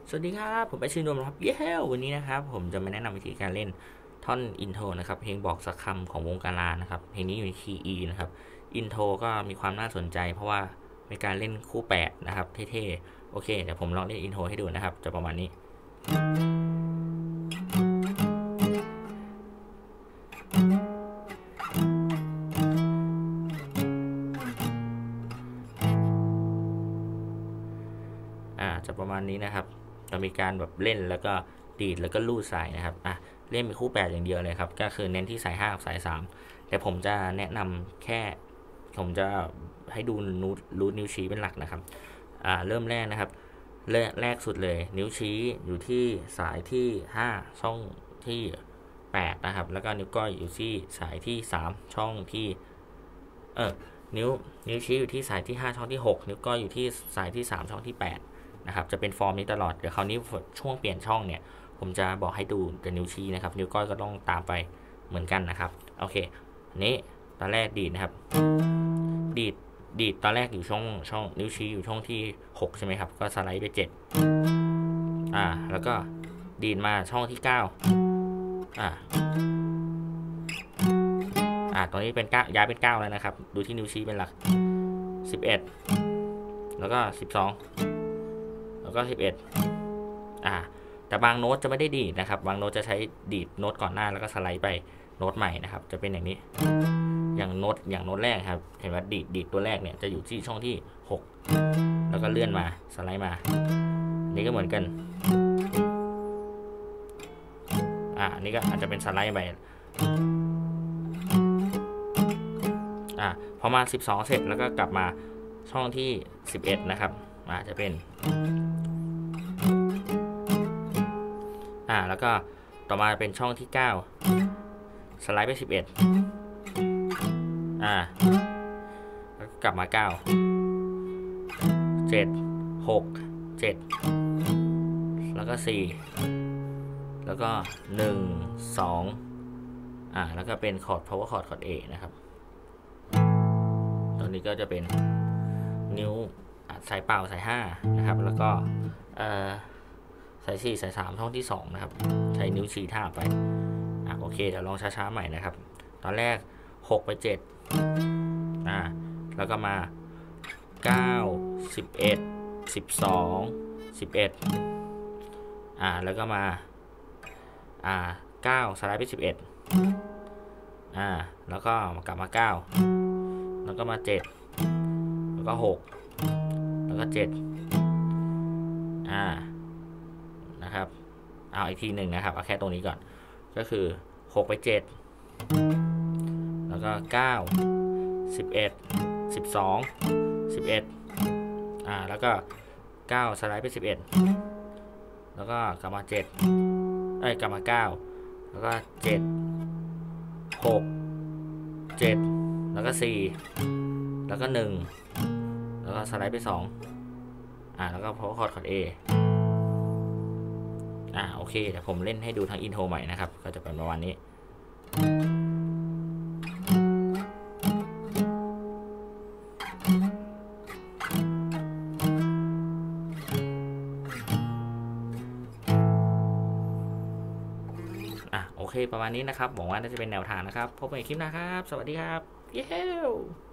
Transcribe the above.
สวัสดีครับผมไปชื่อนนท์ครับเย้วันนี้นะครับผมจะมาแนะนำวิธีการเล่นท่อนอินโทรนะครับเพลงบอกสักคำของวงการลานะครับเพลงนี้อยู่ในคีย์ E นะครับอินโทรก็มีความน่าสนใจเพราะว่ามีการเล่นคู่แปดนะครับเท่ๆโอเคเดี๋ยวผมลองเล่นอินโทรให้ดูนะครับจะประมาณนี้จะประมาณนี้นะครับจะมีการแบบเล่นแล้วก็ดีดแล้วก็ลูดสายนะครับเล่นเป็นคู่8อย่างเดียวเลยครับก็คือเน้นที่สาย5กับสาย3แต่ผมจะแนะนำแค่ผมจะให้ดูรูทนิ้วชี้เป็นหลักนะครับเริ่มแรกนะครับแรกสุดเลยนิ้วชี้อยู่ที่สายที่5ช่องที่8นะครับแล้วก็นิ้วก้อยอยู่ที่สายที่3ช่องที่นิ้วชี้อยู่ที่สายที่5ช่องที่6นิ้วก้อยอยู่ที่สายที่3ช่องที่8นะครับจะเป็นฟอร์มนี้ตลอดเดี๋ยวคราวนี้ช่วงเปลี่ยนช่องเนี่ยผมจะบอกให้ดูแต่นิ้วชี้นะครับนิ้วก้อยก็ต้องตามไปเหมือนกันนะครับโอเคอันนี้ตอนแรกดีดนะครับดีดตอนแรกอยู่ช่องนิ้วชี้อยู่ช่องที่6ใช่ไหมครับก็สไลด์ไป7แล้วก็ดีดมาช่องที่9ตอนนี้เป็น9ย้ายเป็น9แล้วนะครับดูที่นิ้วชี้เป็นหลัก11แล้วก็12แล้วก็11แต่บางโน้ตจะไม่ได้ดีดนะครับบางโน้ตจะใช้ดีดโน้ตก่อนหน้าแล้วก็สไลด์ไปโน้ตใหม่นะครับจะเป็นอย่างนี้อย่างโน้ตแรกครับเห็นว่าดีดตัวแรกเนี่ยจะอยู่ที่ช่องที่6แล้วก็เลื่อนมาสไลด์มานี่ก็เหมือนกันนี่ก็อาจจะเป็นสไลด์ไปพอมา12เสร็จแล้วก็กลับมาช่องที่11นะครับจะเป็นแล้วก็ต่อมาเป็นช่องที่9สไลด์ไป11แล้วกลับมา9 7 6 7แล้วก็4แล้วก็1 2แล้วก็เป็นคอร์ด power chord คอร์ด A นะครับตอนนี้ก็จะเป็นนิ้วสายเปล่าสาย5นะครับแล้วก็สาย4สาย3ช่องที่2นะครับใช้นิ้วชี้ท่าไปโอเคเดี๋ยวลองช้าๆใหม่นะครับตอนแรก6ไป7แล้วก็มา9 11 12 11แล้วก็มา9สไลด์ไป11แล้วก็กลับมา9แล้วก็มา7แล้วก็6แล้วก็7นะครับเอาอีกทีหนึ่งนะครับเอาแค่ตรงนี้ก่อนก็คือ6ไป7แล้วก็9 11 12 11แล้วก็9สไลด์ไป11แล้วก็กลับมา7กลับมา9แล้วก็7 6 7แล้วก็4แล้วก็1แล้วก็สไลด์ไป2แล้วก็power chord คอร์ด Aโอเคเดี๋ยวผมเล่นให้ดูทั้งอินโทรใหม่นะครับก็จะเป็นประมาณนี้โอเคประมาณนี้นะครับหวังว่าน่าจะเป็นแนวทางนะครับพบกันในคลิปหน้าครับสวัสดีครับเย้